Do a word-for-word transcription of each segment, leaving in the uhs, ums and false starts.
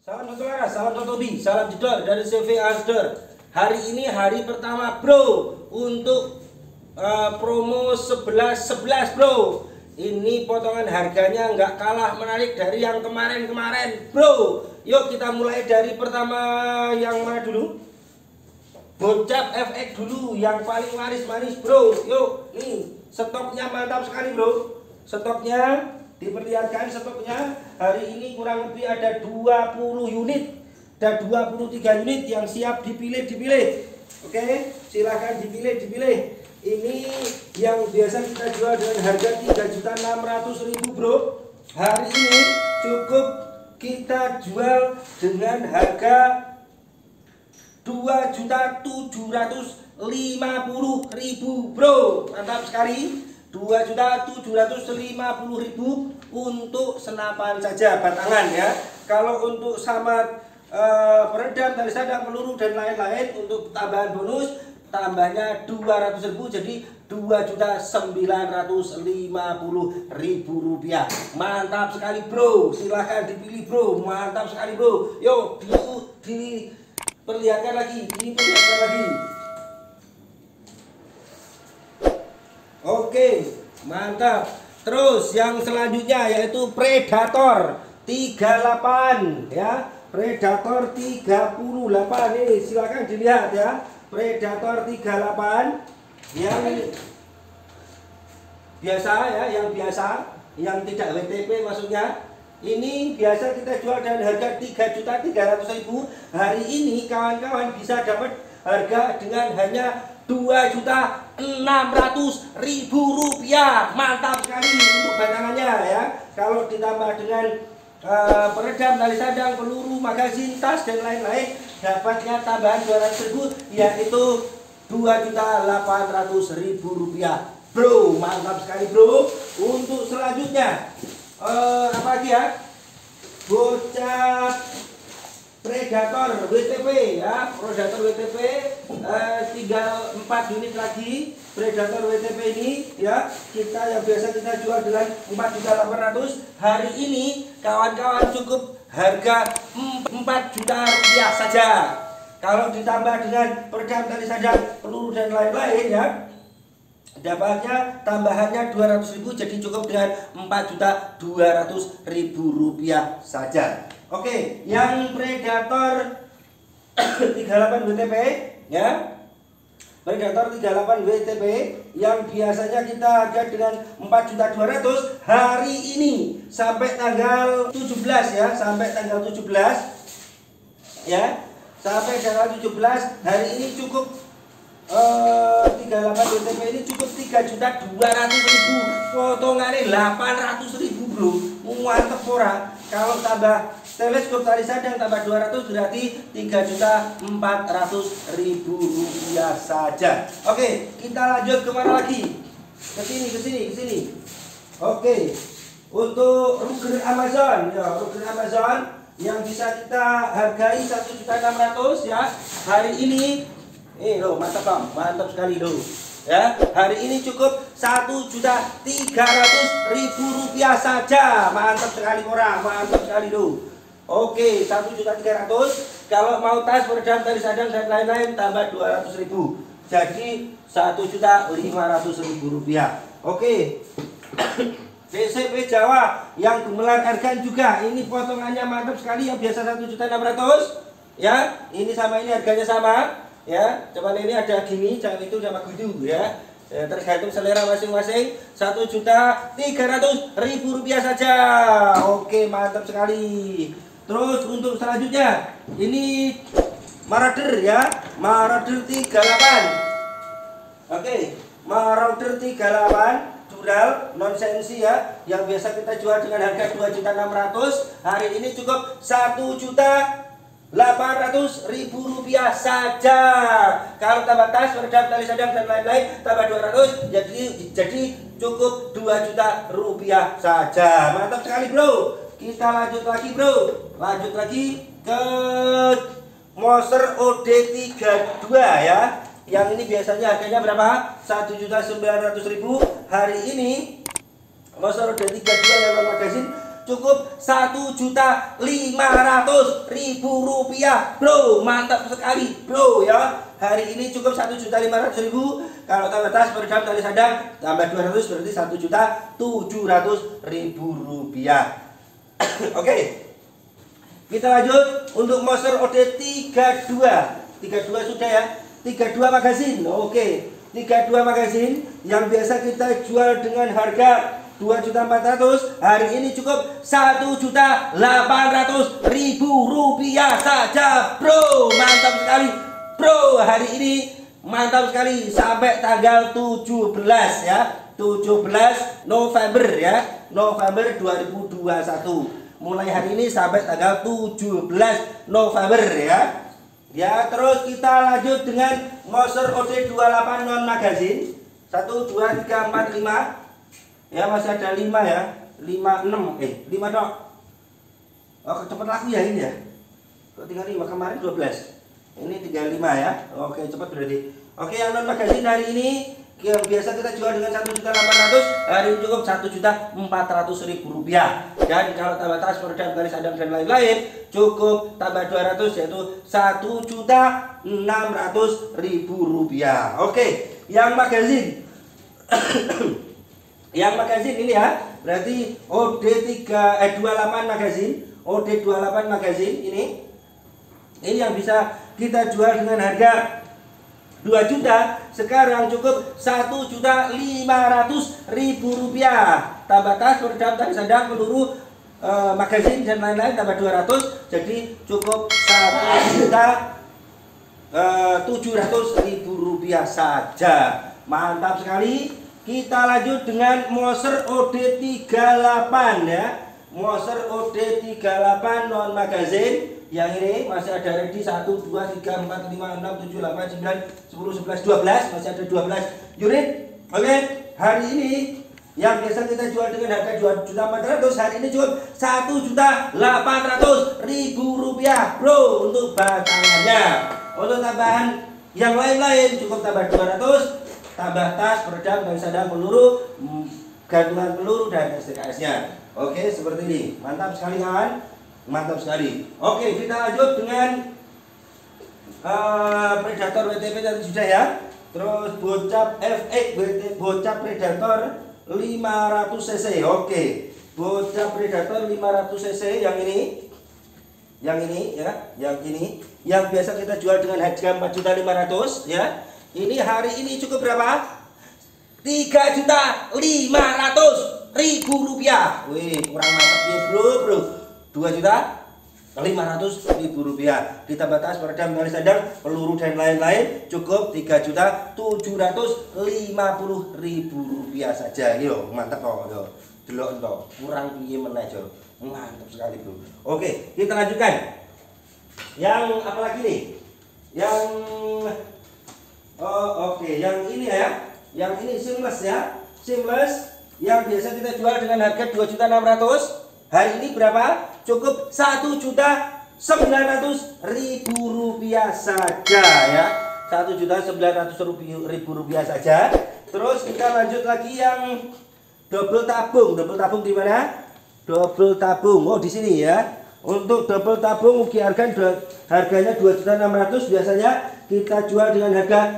Salam satu laras, salam satu hobi, salam jedor dari C V Asdor. Hari ini hari pertama bro untuk uh, promo sebelas sebelas bro. Ini potongan harganya nggak kalah menarik dari yang kemarin-kemarin bro. Yuk kita mulai dari pertama yang mana dulu? Bocap F X dulu, yang paling manis-manis bro. Yuk, nih stoknya mantap sekali bro. Stoknya diperlihatkan, stoknya hari ini kurang lebih ada dua puluh unit dan dua puluh tiga unit yang siap dipilih dipilih. Oke, silahkan dipilih dipilih. Ini yang biasa kita jual dengan harga tiga juta enam ratus ribu bro. Hari ini cukup kita jual dengan harga dua juta tujuh ratus lima puluh ribu bro. Mantap sekali. dua juta tujuh ratus lima puluh ribu untuk senapan saja batangan ya. Kalau untuk sama uh, peredam, tali sadang, peluru dan lain-lain untuk tambahan bonus tambahnya dua ratus ribu jadi dua juta sembilan ratus lima puluh ribu rupiah. Mantap sekali bro. Silahkan dipilih bro. Mantap sekali bro. Yuk di, diperlihatkan lagi, diperlihatkan lagi. Oke, mantap. Terus yang selanjutnya yaitu Predator tiga puluh delapan ya. Predator tiga puluh delapan ini silakan dilihat ya. Predator tiga puluh delapan yang biasa ya, yang biasa, yang tidak W T P maksudnya. Ini biasa kita jual dengan harga tiga juta tiga ratus ribu. Hari ini kawan-kawan bisa dapat harga dengan hanya dua juta enam ratus ribu rupiah. Mantap sekali untuk batangannya ya. Kalau ditambah dengan uh, peredam, tali sadang, peluru, magazin, tas dan lain-lain, dapatnya tambahan dua ratus ribu yaitu dua juta delapan ratus ribu rupiah bro. Mantap sekali bro. Untuk selanjutnya uh, apa lagi ya? Bocap Predator W T P ya. Predator W T P uh, tinggal empat unit lagi. Predator W T P ini ya, kita yang biasa kita jual dengan empat juta delapan ratus ribu. Hari ini kawan-kawan cukup harga empat juta rupiah saja. Kalau ditambah dengan peredam, tali sadang, peluru dan lain-lain ya, dapatnya tambahannya dua ratus ribu jadi cukup dengan empat juta dua ratus ribu rupiah saja. Oke, yang Predator tiga puluh delapan W T P ya. Predator tiga puluh delapan W T P yang biasanya kita harga dengan empat juta dua ratus ribu, hari ini sampai tanggal tujuh belas ya, sampai tanggal tujuh belas ya. Sampai tanggal tujuh belas hari ini cukup uh, tiga puluh delapan W T P ini cukup tiga juta dua ratus ribu. Potongannya delapan ratus ribu bro. Mantep ora. Kalau tambah teleskop tali sadang tambah dua ratus berarti tiga juta empat ratus ribu rupiah saja. Oke, kita lanjut kemana lagi? Ke sini, ke sini, ke sini. Oke, untuk Ruger Amazon, ya, Ruger Amazon yang bisa kita hargai satu juta enam ratus ribu ya. Hari ini, eh loh, mantap bang, mantap sekali loh. Ya, hari ini cukup satu juta tiga ratus ribu rupiah saja. Mantap sekali orang, mantap sekali loh. Oke, satu juta tiga ratus ribu. Kalau mau tas, peredam, tali sadang dan lain-lain tambah dua ratus ribu. Jadi satu juta lima ratus ribu rupiah. Oke. D C P Jawa yang gemelar ergan juga. Ini potongannya mantap sekali yang biasa satu juta enam ratus ribu ya. Ini sama ini harganya sama ya. Cuman ini ada gini, jangan itu sama gudu ya. Ya, tergantung selera masing-masing. Satu juta tiga ratus ribu rupiah saja. Oke, mantap sekali. Terus untuk selanjutnya ini Marauder ya, Marauder tiga puluh delapan. Oke, Marauder tiga puluh delapan dural non sensi ya, yang biasa kita jual dengan harga dua juta enam ratus ribu. Hari ini cukup satu juta delapan ratus ribu rupiah saja. Kalau tambah tas, peredam, tali sadang dan lain-lain tambah dua ratus jadi jadi cukup dua juta rupiah saja. Mantap sekali bro. Kita lanjut lagi bro. Lanjut lagi ke Moser O D tiga puluh dua ya. Yang ini biasanya harganya berapa? satu juta sembilan ratus ribu. Hari ini Moser O D tiga puluh dua yang magazin cukup satu juta lima ratus ribu rupiah, bro. Mantap sekali, bro ya. Hari ini cukup satu juta lima ratus ribu. Kalau tambah tas, peredam, tali sadang tambah dua ratus berarti satu juta tujuh ratus ribu rupiah. Oke. Kita lanjut untuk monster O D tiga puluh dua. tiga puluh dua sudah ya. tiga puluh dua magazin. Oke. tiga puluh dua magazin yang biasa kita jual dengan harga dua juta empat ratus, hari ini cukup satu juta delapan ratus ribu rupiah saja, bro. Mantap sekali, bro. Hari ini mantap sekali sampai tanggal tujuh belas ya. tujuh belas November ya. November dua ribu dua puluh satu. Mulai hari ini sampai tanggal tujuh belas November ya. Ya, terus kita lanjut dengan monster O D dua puluh delapan non magazin. satu dua tiga empat lima. Ya, masih ada lima ya. lima enam eh lima dok. Oh, cepet laku ya ini ya. Kok tinggal lima, kemarin dua belas. Ini tinggal lima ya. Oke, cepat berarti. Oke, yang non magazin hari ini yang biasa kita jual dengan satu juta delapan ratus, hari ini cukup satu juta empat ratus ribu rupiah. Dan kalau tambah tas, peredam, garis sadang dan lain-lain cukup tambah dua ratus yaitu satu juta enam ratus ribu rupiah. Oke, yang magazin yang magazin ini ya, berarti O D tiga eh dua puluh delapan magazin, O D dua puluh delapan magazin ini ini yang bisa kita jual dengan harga dua juta, sekarang cukup satu juta lima ratus ribu rupiah. Tambah tas, peredam, tali sadang, peluru, e, magazin dan lain-lain tambah dua ratus, jadi cukup satu juta tujuh ratus ribu rupiah saja. Mantap sekali. Kita lanjut dengan monster O D tiga puluh delapan ya. Monster O D tiga puluh delapan non magazin. Yang ini masih ada ready satu, dua, tiga, empat, lima, enam, tujuh, delapan, sembilan, sepuluh, sebelas, dua belas. Masih ada dua belas unit. Oke, hari ini yang biasa kita jual dengan harga dua juta empat ratus, hari ini cukup satu juta delapan ratus ribu rupiah, bro, untuk batangannya. Untuk tambahan yang lain-lain cukup tambah dua ratus, tambah tas, peredam, garis sadang, peluru, gantungan peluru, dan S T K S-nya. Oke, seperti ini. Mantap sekali kawan. Mantap sekali. Oke, kita lanjut dengan uh, Predator W T P tadi sudah ya. Terus bocap F X bocap Predator lima ratus cc. Oke, bocap Predator lima ratus cc yang ini. Yang ini ya, yang ini yang biasa kita jual dengan harga empat juta lima ratus ya. Ini hari ini cukup berapa? tiga juta lima ratus ribu rupiah. Wih, kurang mantap ya, bro, bro. dua juta lima ratus ribu rupiah. Ditambah tas, peredam, garis sadang, peluru dan lain-lain cukup tiga juta tujuh ratus lima puluh ribu rupiah saja. Yo, mantap kok, yo. Delok to, kurang piye meneh, Jo. Mantap sekali, bro. Oke, kita lanjutkan. Yang apa lagi nih? Yang oh, oke, yang ini ya. Yang ini seamless ya. Seamless yang biasa kita jual dengan harga dua juta enam ratus. Hari ini berapa? Cukup satu juta sembilan ratus ribu rupiah saja ya. satu juta sembilan ratus ribu rupiah saja. Terus kita lanjut lagi yang double tabung. Double tabung di mana? Double tabung. Oh, di sini ya. Untuk double tabung uki harga harganya dua juta enam ratus, biasanya kita jual dengan harga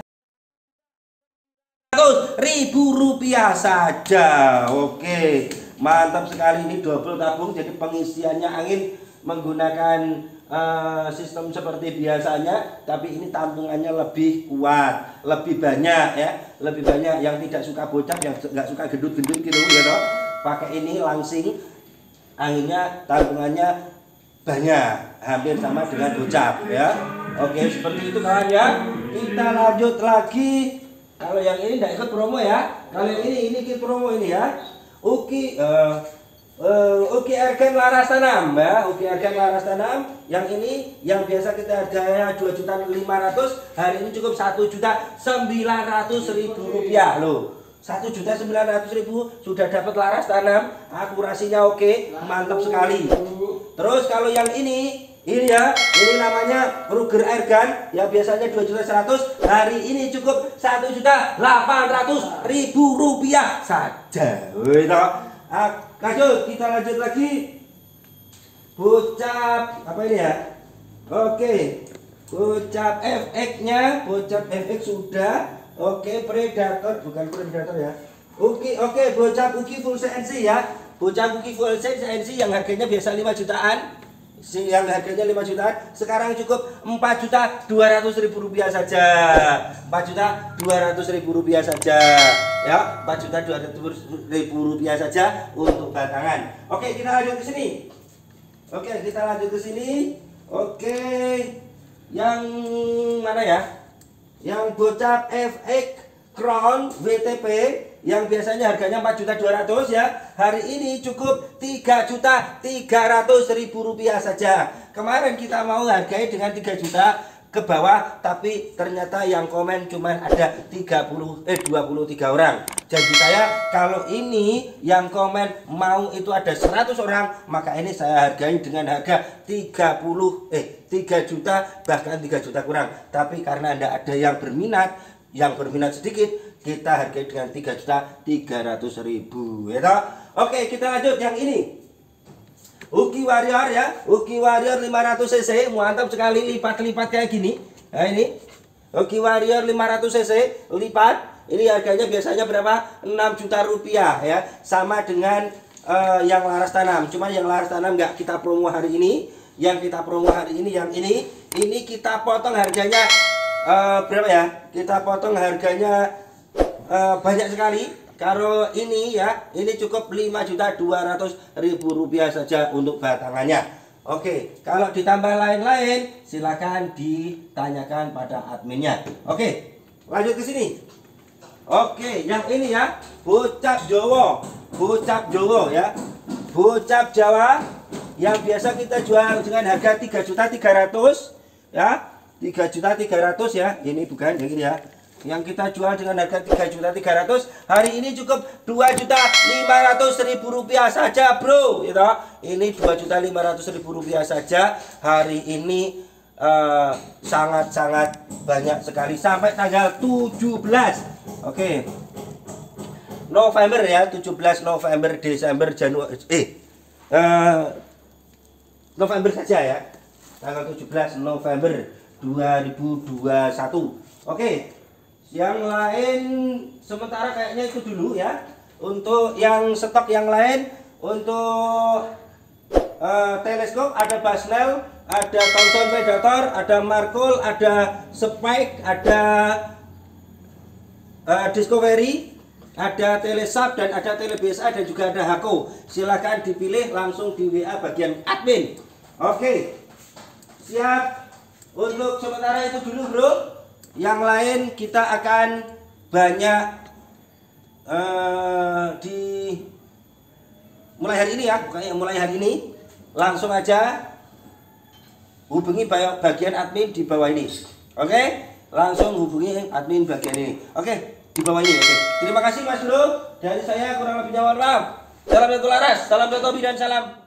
ribu rupiah saja. Oke. Mantap sekali, ini double tabung, jadi pengisiannya angin menggunakan uh, sistem seperti biasanya, tapi ini tampungannya lebih kuat, lebih banyak ya, lebih banyak. Yang tidak suka bocap, yang nggak suka gendut-gendut gitu ya toh, pakai ini langsing, anginnya tampungannya banyak, hampir sama dengan bocap ya. Oke, seperti itu kawan ya. Kita lanjut lagi. Kalau yang ini tidak ikut promo ya, kalau yang ini ini ikut promo ini ya. Uki uh, uh, Uki Ergen laras tanam ya, Uki Ergen laras tanam. Yang ini yang biasa kita harganya dua juta lima ratus, hari ini cukup satu juta sembilan ratus ribu rupiah loh. satu juta sembilan ratus ribu sudah dapat laras tanam, akurasinya oke, mantap sekali. Terus kalau yang ini ini ya, ini namanya Ruger Airgun yang biasanya dua juta seratus, hari ini cukup satu juta delapan ratus ribu rupiah saja. Wih, ah, lanjut, kita lanjut lagi bocap apa ini ya? Oke, bocap F X-nya, bocap F X sudah. Oke, predator bukan predator ya. Oke, oke, bocap Uki full C N C ya. Bocap Uki full C N C yang harganya biasa lima jutaan. Yang harganya lima jutaan, sekarang cukup empat juta dua ratus ribu rupiah saja. empat juta dua ratus ribu rupiah saja. Ya, empat juta dua ratus ribu rupiah saja untuk batangan. Oke, kita lanjut ke sini. Oke, kita lanjut ke sini. Oke. Yang mana ya? Yang bocap F X Crown W T P yang biasanya harganya empat juta dua ratus ribu ya, hari ini cukup tiga juta tiga ratus ribu rupiah saja. Kemarin kita mau hargai dengan tiga juta ke bawah, tapi ternyata yang komen cuma ada tiga puluh eh dua puluh tiga orang. Jadi saya kalau ini yang komen mau itu ada seratus orang, maka ini saya hargai dengan harga tiga puluh eh tiga juta, bahkan tiga juta kurang. Tapi karena Anda ada yang berminat, yang berminat sedikit, kita hargai dengan tiga juta tiga ratus ribu ya toh? Oke, kita lanjut yang ini. Uki Warrior ya, Uki Warrior lima ratus cc, mantap sekali, lipat-lipat kayak gini. Nah ini Uki Warrior lima ratus cc lipat. Ini harganya biasanya berapa? enam juta rupiah ya. Sama dengan uh, yang laras tanam. Cuma yang laras tanam nggak kita promo hari ini. Yang kita promo hari ini yang ini, ini kita potong harganya uh, berapa ya? Kita potong harganya Uh, banyak sekali. Kalau ini ya, ini cukup lima juta dua ratus ribu rupiah saja untuk batangannya. Oke, kalau ditambah lain-lain silakan ditanyakan pada adminnya. Oke, lanjut ke sini. Oke, yang ini ya, bocap Jawa, bocap Jawa ya, bocap Jawa yang biasa kita jual dengan harga tiga juta tiga ratus ribu ya, tiga juta tiga ratus ribu ya. Ini bukan yang ini ya. Yang kita jual dengan harga tiga juta tiga ratus ribu, hari ini cukup dua juta lima ratus ribu rupiah saja, bro. Gitu. Ini dua juta lima ratus ribu rupiah saja. Hari ini sangat-sangat uh, banyak sekali sampai tanggal tujuh belas. Oke. November ya, tujuh belas November, Desember, Januari eh uh, November saja ya. Tanggal tujuh belas November dua ribu dua puluh satu. Oke. Yang lain sementara kayaknya itu dulu ya. Untuk yang stok yang lain, untuk uh, teleskop ada Basnel, ada Thomson Predator, ada Markul, ada Spike, ada uh, Discovery, ada Telesap, dan ada Tele B S A, dan juga ada Hako. Silahkan dipilih langsung di W A bagian admin. Oke, siap. Untuk sementara itu dulu, bro. Yang lain kita akan banyak uh, di mulai hari ini ya, bukannya mulai hari ini. Langsung aja hubungi bagian admin di bawah ini. Oke, langsung hubungi admin bagian ini. Oke, di bawah ini. Oke. Terima kasih Mas Bro. Dari saya kurang lebihnya mohon maaf. Salam satu laras, salam satu hobi, dan salam